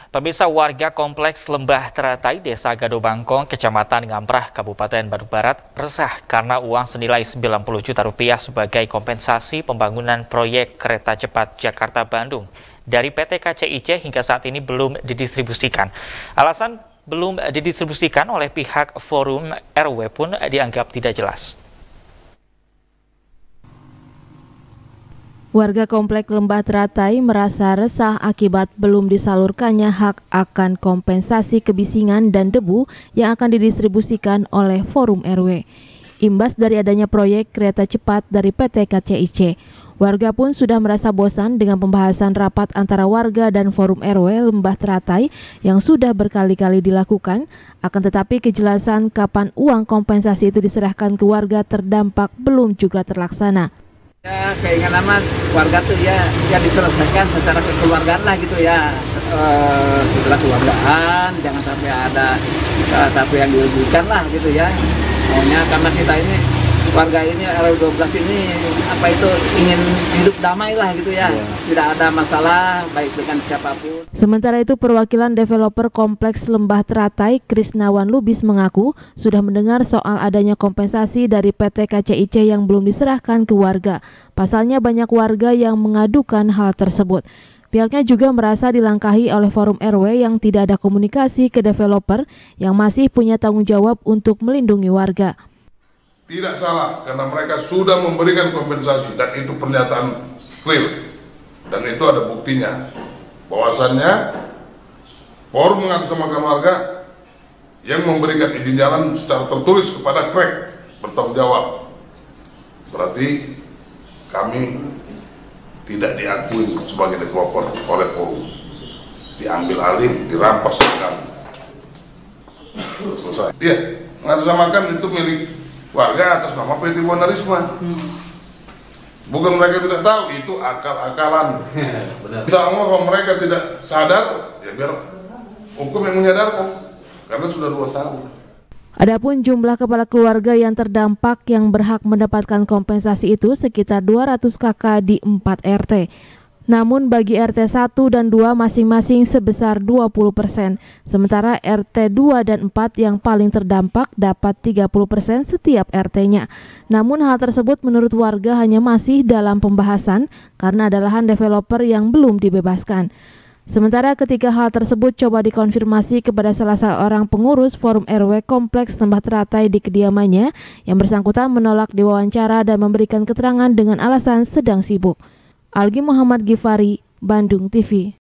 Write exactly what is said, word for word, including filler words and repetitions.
Pemirsa, warga kompleks Lembah Teratai, Desa Gado Bangkong, Kecamatan Ngamprah, Kabupaten Bandung Barat, resah karena uang senilai sembilan puluh juta rupiah sebagai kompensasi pembangunan proyek kereta cepat Jakarta-Bandung dari P T K C I C hingga saat ini belum didistribusikan. Alasan belum didistribusikan oleh pihak Forum R W pun dianggap tidak jelas. Warga komplek Lembah Teratai merasa resah akibat belum disalurkannya hak akan kompensasi kebisingan dan debu yang akan didistribusikan oleh Forum R W. Imbas dari adanya proyek kereta cepat dari P T K C I C, warga pun sudah merasa bosan dengan pembahasan rapat antara warga dan Forum R W Lembah Teratai yang sudah berkali-kali dilakukan, akan tetapi kejelasan kapan uang kompensasi itu diserahkan ke warga terdampak belum juga terlaksana. Ya, keinginan warga tuh ya, ya diselesaikan secara kekeluargaan lah gitu ya, e, setelah keluargaan, jangan sampai ada salah satu yang dirugikan lah gitu ya. Maunya karena kita ini warga ini R W dua belas ini apa itu ingin hidup damai lah gitu ya, ya. Tidak ada masalah baik dengan siapapun. Sementara itu perwakilan developer kompleks Lembah Teratai Krisnawan Lubis mengaku sudah mendengar soal adanya kompensasi dari P T K C I C yang belum diserahkan ke warga. Pasalnya banyak warga yang mengadukan hal tersebut. Pihaknya juga merasa dilangkahi oleh Forum R W yang tidak ada komunikasi ke developer yang masih punya tanggung jawab untuk melindungi warga. Tidak salah karena mereka sudah memberikan kompensasi dan itu pernyataan clear dan itu ada buktinya bahwasannya Forum mengatasnamakan warga yang memberikan izin jalan secara tertulis kepada Krek bertanggung jawab. Berarti kami tidak diakui sebagai developer oleh Forum, diambil alih, dirampas kami. Selesai. Iya, mengatasnamakan itu milik warga atas nama P T Bonarisma. Hmm. Bukan mereka tidak tahu, itu akal-akalan. Insya Allah kalau mereka tidak sadar, ya biar hukum yang menyadarkan, karena sudah dua tahun. Adapun jumlah kepala keluarga yang terdampak yang berhak mendapatkan kompensasi itu sekitar dua ratus kakak di empat R T. Namun bagi R T satu dan dua masing-masing sebesar dua puluh persen, sementara R T dua dan empat yang paling terdampak dapat tiga puluh persen setiap R T-nya. Namun hal tersebut menurut warga hanya masih dalam pembahasan karena ada lahan developer yang belum dibebaskan. Sementara ketika hal tersebut coba dikonfirmasi kepada salah seorang pengurus Forum R W Kompleks Lembah Teratai di kediamannya, yang bersangkutan menolak diwawancara dan memberikan keterangan dengan alasan sedang sibuk. Algi Muhammad Gifari, Bandung T V.